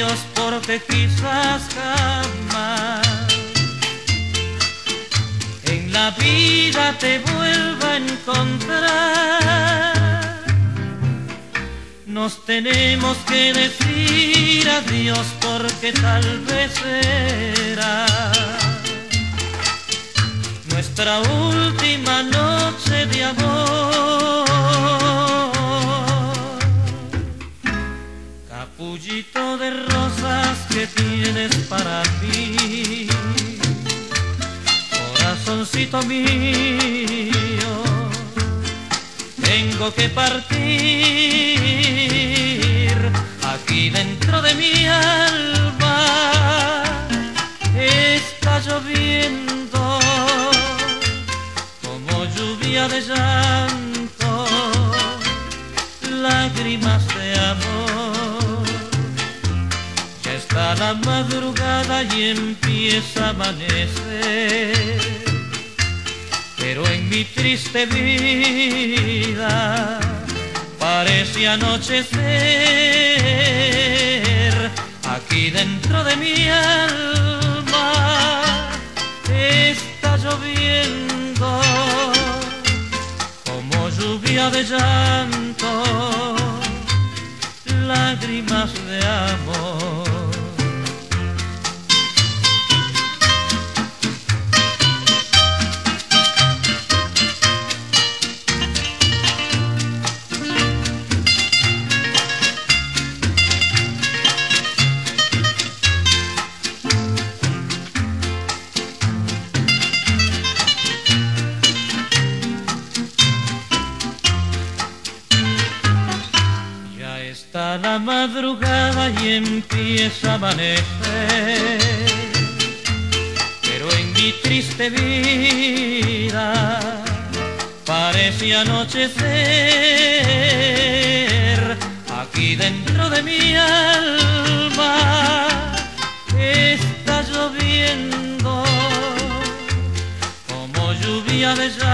Dios porque quizás jamás en la vida te vuelva a encontrar. Nos tenemos que decir adiós porque tal vez será nuestra última noche de amor. Capullito de rosas que tienes para mí, corazoncito mío, tengo que partir. Aquí dentro de mi alma está lloviendo como lluvia de llanto, lágrimas de amor. Ya está la madrugada y empieza a amanecer, pero en mi triste vida parece anochecer. Aquí dentro de mi alma está lloviendo como lluvia de llanto, lágrimas de amor. Está la madrugada y empieza a amanecer, pero en mi triste vida parece anochecer. Aquí dentro de mi alma está lloviendo como lluvia de llanto,